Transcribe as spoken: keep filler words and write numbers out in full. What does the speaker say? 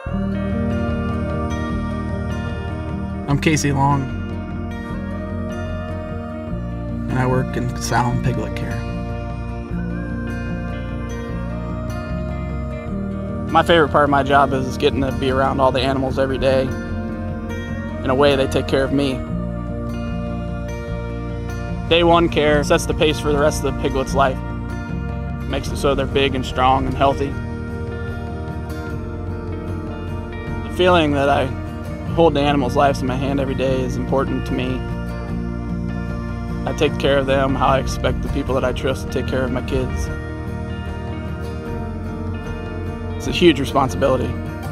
I'm Casey Long, and I work in Sow and Piglet Care. My favorite part of my job is getting to be around all the animals every day. In a way, they take care of me. Day one care sets the pace for the rest of the piglet's life. It makes it so they're big and strong and healthy. The feeling that I hold the animals' lives in my hand every day is important to me. I take care of them how I expect the people that I trust to take care of my kids. It's a huge responsibility.